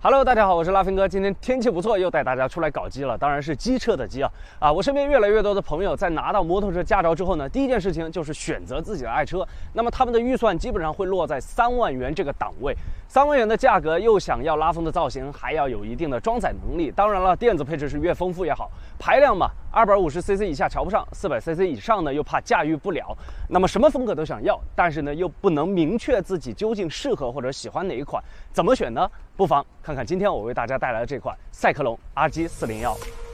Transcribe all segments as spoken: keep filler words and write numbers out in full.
Hello， 大家好，我是拉菲哥。今天天气不错，又带大家出来搞机了，当然是机车的机啊啊！我身边越来越多的朋友在拿到摩托车驾照之后呢，第一件事情就是选择自己的爱车。那么他们的预算基本上会落在三万元这个档位。三万元的价格，又想要拉风的造型，还要有一定的装载能力。当然了，电子配置是越丰富越好。排量嘛， 二百五十 C C 以下瞧不上， 四百 C C 以上呢又怕驾驭不了。那么什么风格都想要，但是呢又不能明确自己究竟适合或者喜欢哪一款，怎么选呢？不妨看看今天我为大家带来的这款赛克龙 R G 四零一。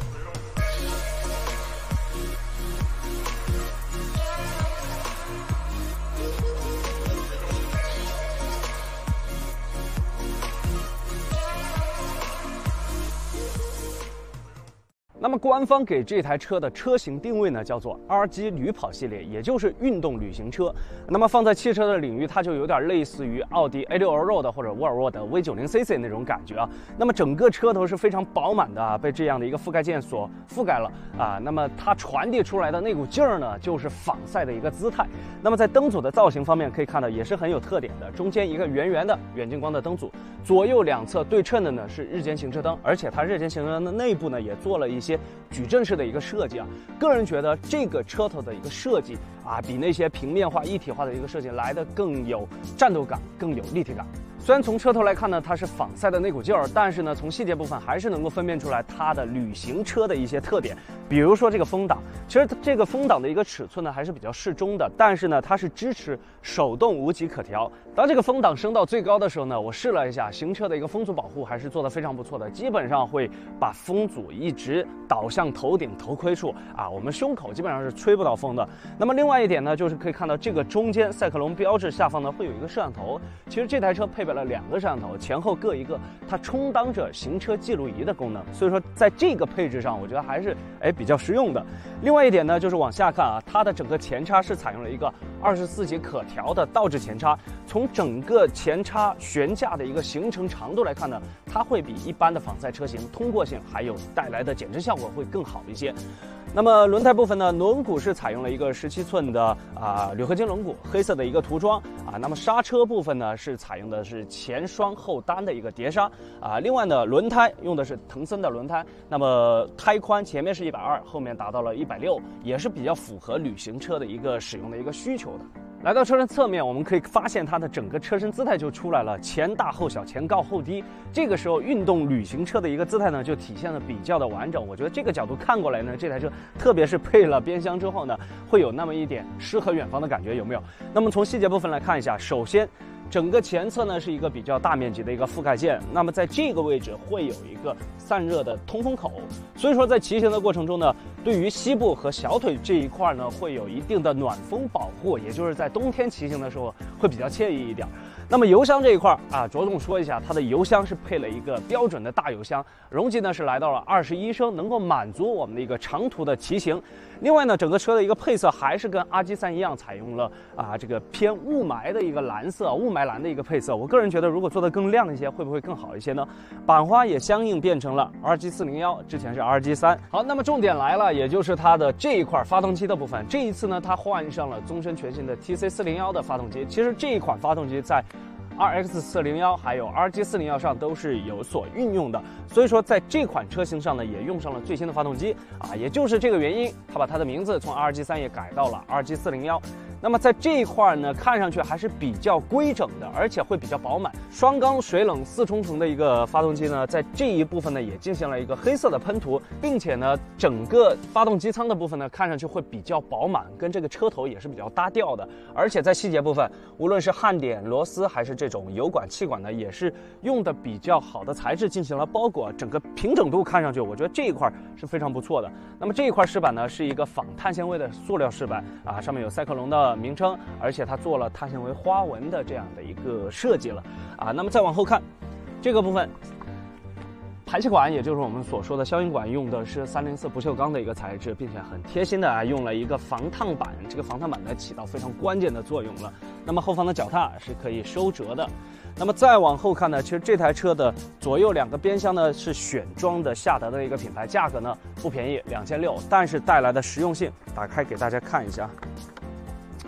那么官方给这台车的车型定位呢，叫做 R G 旅跑系列，也就是运动旅行车。那么放在汽车的领域，它就有点类似于奥迪 A 六 Allroad 或者沃尔沃的 V 九十 C C 那种感觉啊。那么整个车头是非常饱满的啊，被这样的一个覆盖件所覆盖了啊。那么它传递出来的那股劲儿呢，就是仿赛的一个姿态。那么在灯组的造型方面，可以看到也是很有特点的，中间一个圆圆的远近光的灯组，左右两侧对称的呢是日间行车灯，而且它日间行车灯的内部呢也做了一些矩阵式的一个设计啊，个人觉得这个车头的一个设计啊，比那些平面化、一体化的一个设计来的更有战斗感，更有立体感。虽然从车头来看呢，它是仿赛的那股劲儿，但是呢，从细节部分还是能够分辨出来它的旅行车的一些特点。比如说这个风挡，其实这个风挡的一个尺寸呢还是比较适中的，但是呢，它是支持手动无级可调。当这个风挡升到最高的时候呢，我试了一下，行车的一个风阻保护还是做得非常不错的，基本上会把风阻一直导向头顶头盔处啊，我们胸口基本上是吹不到风的。那么另外一点呢，就是可以看到这个中间赛克龙标志下方呢会有一个摄像头，其实这台车配备了两个摄像头，前后各一个，它充当着行车记录仪的功能，所以说在这个配置上，我觉得还是哎比较实用的。另外一点呢，就是往下看啊，它的整个前叉是采用了一个二十四节可调的倒置前叉，从整个前叉悬架的一个行程长度来看呢，它会比一般的仿赛车型通过性还有带来的减震效果会更好一些。那么轮胎部分呢，轮毂是采用了一个十七寸的啊铝合金轮毂，黑色的一个涂装啊。那么刹车部分呢，是采用的是前双后单的一个碟刹啊。另外呢，轮胎用的是腾森的轮胎，那么胎宽前面是一百二，后面达到了一百六，也是比较符合旅行车的一个使用的一个需求的。来到车身侧面，我们可以发现它的整个车身姿态就出来了，前大后小，前高后低。这个时候，运动旅行车的一个姿态呢，就体现的比较的完整。我觉得这个角度看过来呢，这台车特别是配了边箱之后呢，会有那么一点诗和远方的感觉，有没有？那么从细节部分来看一下，首先，整个前侧呢是一个比较大面积的一个覆盖件，那么在这个位置会有一个散热的通风口，所以说在骑行的过程中呢，对于膝部和小腿这一块呢会有一定的暖风保护，也就是在冬天骑行的时候会比较惬意一点。那么油箱这一块啊，着重说一下，它的油箱是配了一个标准的大油箱，容积呢是来到了二十一升，能够满足我们的一个长途的骑行。另外呢，整个车的一个配色还是跟 R G 三一样，采用了啊这个偏雾霾的一个蓝色，雾霾蓝的一个配色。我个人觉得，如果做得更亮一些，会不会更好一些呢？版花也相应变成了 R G 四零一，之前是 R G 三。好，那么重点来了，也就是它的这一块发动机的部分。这一次呢，它换上了终身全新的 T C 四零一的发动机。其实这一款发动机在R X 四零一还有 R G 四零一上都是有所运用的，所以说在这款车型上呢，也用上了最新的发动机啊，也就是这个原因，它把它的名字从 R G 三也改到了 R G 四零一。那么在这一块呢，看上去还是比较规整的，而且会比较饱满。双缸水冷四冲程的一个发动机呢，在这一部分呢也进行了一个黑色的喷涂，并且呢，整个发动机舱的部分呢，看上去会比较饱满，跟这个车头也是比较搭调的。而且在细节部分，无论是焊点、螺丝还是这种油管、气管呢，也是用的比较好的材质进行了包裹，整个平整度看上去，我觉得这一块是非常不错的。那么这一块饰板呢，是一个仿碳纤维的塑料饰板啊，上面有赛克龙的名称，而且它做了碳纤维花纹的这样的一个设计了啊。那么再往后看，这个部分。排气管，也就是我们所说的消音管，用的是三零四不锈钢的一个材质，并且很贴心的啊用了一个防烫板，这个防烫板呢起到非常关键的作用了。那么后方的脚踏是可以收折的。那么再往后看呢，其实这台车的左右两个边箱呢是选装的夏德的一个品牌，价格呢不便宜，两千六，但是带来的实用性，打开给大家看一下。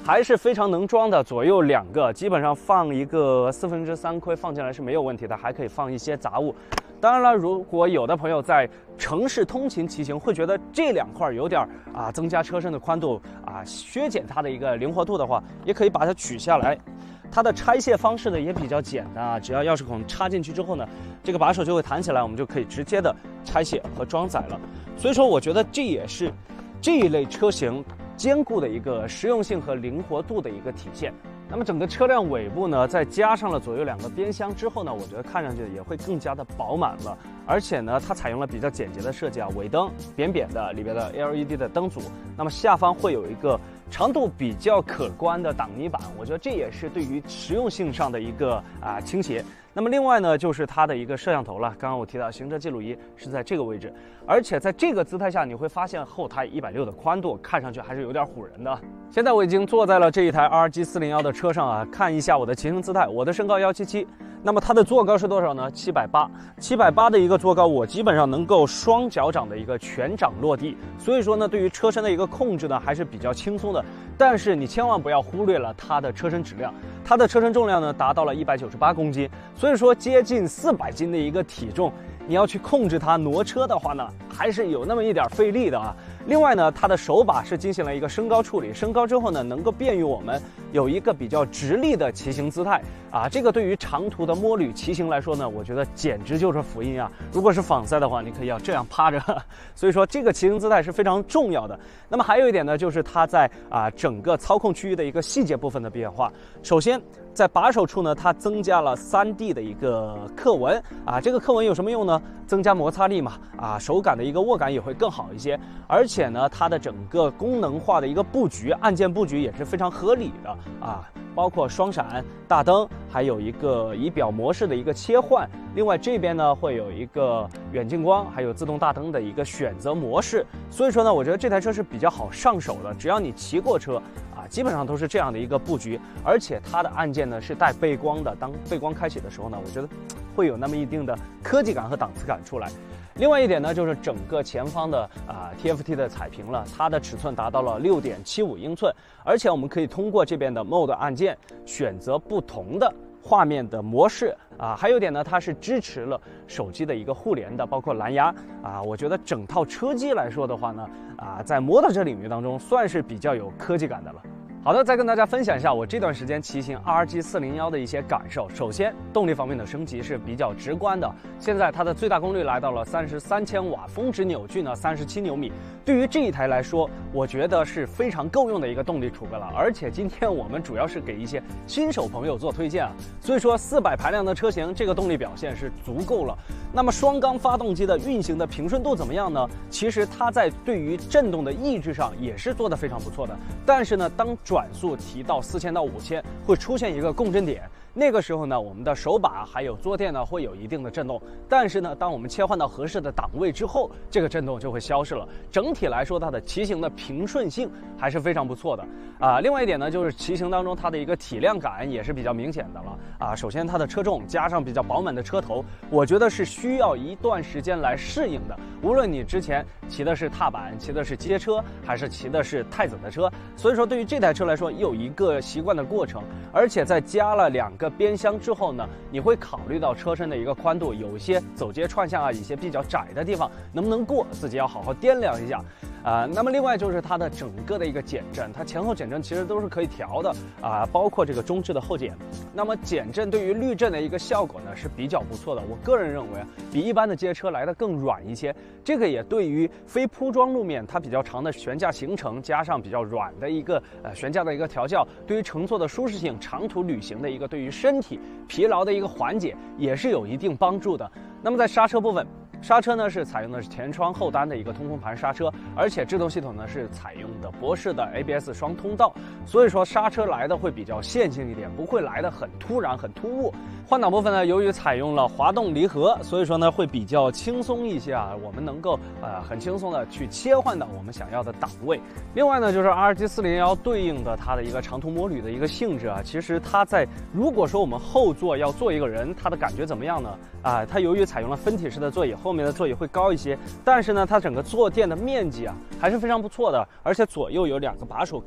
还是非常能装的，左右两个，基本上放一个四分之三盔放进来是没有问题的，还可以放一些杂物。当然了，如果有的朋友在城市通勤骑行，会觉得这两块有点啊增加车身的宽度啊，削减它的一个灵活度的话，也可以把它取下来。它的拆卸方式呢也比较简单啊，只要钥匙孔插进去之后呢，这个把手就会弹起来，我们就可以直接的拆卸和装载了。所以说，我觉得这也是这一类车型兼顾的一个实用性和灵活度的一个体现。那么整个车辆尾部呢，再加上了左右两个边箱之后呢，我觉得看上去也会更加的饱满了。而且呢，它采用了比较简洁的设计啊，尾灯扁扁的，里边的 L E D 的灯组，那么下方会有一个长度比较可观的挡泥板，我觉得这也是对于实用性上的一个啊倾斜。那么另外呢，就是它的一个摄像头了。刚刚我提到行车记录仪是在这个位置，而且在这个姿态下，你会发现后排一百六的宽度看上去还是有点唬人的。现在我已经坐在了这一台 R G 四零一的车上啊，看一下我的骑行姿态。我的身高一七七，那么它的坐高是多少呢？七百八，七百八的一个坐高，我基本上能够双脚掌的一个全掌落地。所以说呢，对于车身的一个控制呢，还是比较轻松的。但是你千万不要忽略了它的车身质量，它的车身重量呢达到了一百九十八公斤，所以说接近四百斤的一个体重，你要去控制它挪车的话呢，还是有那么一点费力的啊。另外呢，它的手把是进行了一个升高处理，升高之后呢，能够便于我们有一个比较直立的骑行姿态啊。这个对于长途的摸旅骑行来说呢，我觉得简直就是福音啊。如果是仿赛的话，你可以要这样趴着，所以说这个骑行姿态是非常重要的。那么还有一点呢，就是它在啊整个操控区域的一个细节部分的变化。首先，在把手处呢，它增加了 三 D 的一个刻纹啊，这个刻纹有什么用呢？增加摩擦力嘛，啊，手感的一个握感也会更好一些。而且呢，它的整个功能化的一个布局，按键布局也是非常合理的啊，包括双闪、大灯，还有一个仪表模式的一个切换。另外这边呢会有一个远近光，还有自动大灯的一个选择模式。所以说呢，我觉得这台车是比较好上手的，只要你骑过车啊，基本上都是这样的一个布局。而且它的按键呢是带背光的，当背光开启的时候呢，我觉得会有那么一定的科技感和档次感出来。另外一点呢，就是整个前方的啊、呃、T F T 的彩屏了，它的尺寸达到了 六点七五英寸，而且我们可以通过这边的 Mode 按键选择不同的画面的模式啊，还有一点呢，它是支持了手机的一个互联的，包括蓝牙啊。我觉得整套车机来说的话呢，啊，在摩托车领域当中算是比较有科技感的了。好的，再跟大家分享一下我这段时间骑行 R G 四零一的一些感受。首先，动力方面的升级是比较直观的。现在它的最大功率来到了三十三千瓦，峰值扭矩呢三十七牛米。对于这一台来说，我觉得是非常够用的一个动力储备了。而且今天我们主要是给一些新手朋友做推荐啊，所以说四百排量的车型，这个动力表现是足够了。那么双缸发动机的运行的平顺度怎么样呢？其实它在对于震动的抑制上也是做得非常不错的。但是呢，当转速提到四千到五千，会出现一个共振点。那个时候呢，我们的手把还有坐垫呢会有一定的震动，但是呢，当我们切换到合适的档位之后，这个震动就会消失了。整体来说，它的骑行的平顺性还是非常不错的啊。另外一点呢，就是骑行当中它的一个体量感也是比较明显的了啊。首先它的车重加上比较饱满的车头，我觉得是需要一段时间来适应的。无论你之前骑的是踏板，骑的是街车，还是骑的是太子的车，所以说对于这台车来说，有一个习惯的过程。而且在加了两个边箱之后呢，你会考虑到车身的一个宽度，有一些走街串巷啊，一些比较窄的地方能不能过，自己要好好掂量一下啊、呃。那么另外就是它的整个的一个减震，它前后减震其实都是可以调的啊、呃，包括这个中置的后减。那么减震对于滤震的一个效果呢是比较不错的，我个人认为比一般的街车来的更软一些。这个也对于非铺装路面，它比较长的悬架行程加上比较软的一个呃悬架的一个调教，对于乘坐的舒适性、长途旅行的一个对于身体疲劳的一个缓解也是有一定帮助的。那么在刹车部分，刹车呢是采用的是前窗后单的一个通风盘刹车，而且制动系统呢是采用的博世的 A B S 双通道，所以说刹车来的会比较线性一点，不会来的很突然很突兀。换挡部分呢，由于采用了滑动离合，所以说呢会比较轻松一些啊，我们能够呃很轻松的去切换到我们想要的档位。另外呢，就是 R G 四零一对应的它的一个长途摩旅的一个性质啊，其实它在如果说我们后座要坐一个人，它的感觉怎么样呢？啊，它由于采用了分体式的座椅，后面的座椅会高一些，但是呢，它整个坐垫的面积啊还是非常不错的，而且左右有两个把手可以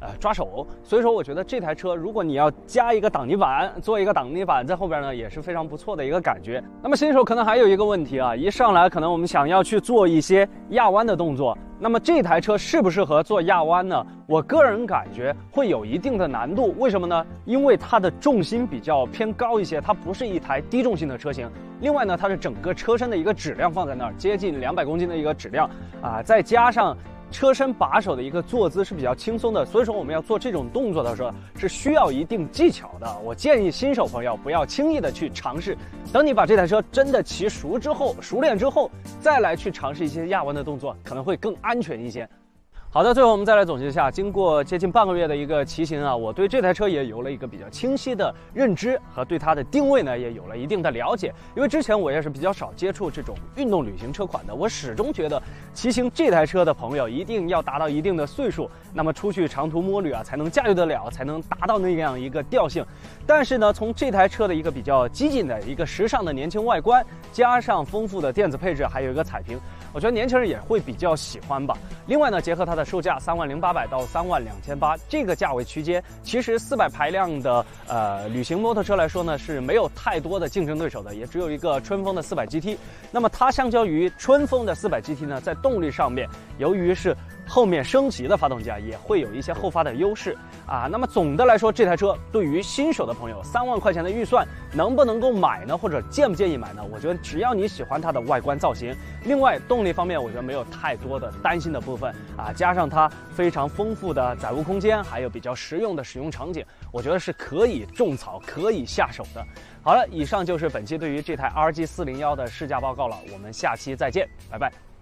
呃抓手。所以说，我觉得这台车如果你要加一个挡泥板，做一个挡泥板在后边呢，也是非常不错的一个感觉。那么新手可能还有一个问题啊，一上来可能我们想要去做一些压弯的动作，那么这台车适不适合做压弯呢？我个人感觉会有一定的难度。为什么呢？因为它的重心比较偏高一些，它不是一台低重心的车型。另外呢，它是整个车身的一个质量放在那儿，接近两百公斤的一个质量啊，再加上车身把手的一个坐姿是比较轻松的，所以说我们要做这种动作的时候是需要一定技巧的。我建议新手朋友不要轻易的去尝试，等你把这台车真的骑熟之后、熟练之后，再来去尝试一些压弯的动作，可能会更安全一些。好的，最后我们再来总结一下，经过接近半个月的一个骑行啊，我对这台车也有了一个比较清晰的认知，和对它的定位呢也有了一定的了解。因为之前我也是比较少接触这种运动旅行车款的，我始终觉得骑行这台车的朋友一定要达到一定的岁数，那么出去长途摩旅啊才能驾驭得了，才能达到那样一个调性。但是呢，从这台车的一个比较激进的一个时尚的年轻外观，加上丰富的电子配置，还有一个彩屏，我觉得年轻人也会比较喜欢吧。另外呢，结合它的售价三万零八百到三万两千八这个价位区间，其实四百排量的呃旅行摩托车来说呢，是没有太多的竞争对手的，也只有一个春风的四百 G T。那么它相较于春风的四百 G T 呢，在动力上面，由于是后面升级的发动机啊，也会有一些后发的优势啊。那么总的来说，这台车对于新手的朋友，三万块钱的预算能不能够买呢？或者建不建议买呢？我觉得只要你喜欢它的外观造型，另外动力方面，我觉得没有太多的担心的部分啊。加上它非常丰富的载物空间，还有比较实用的使用场景，我觉得是可以种草、可以下手的。好了，以上就是本期对于这台 R G 四零一的试驾报告了，我们下期再见，拜拜。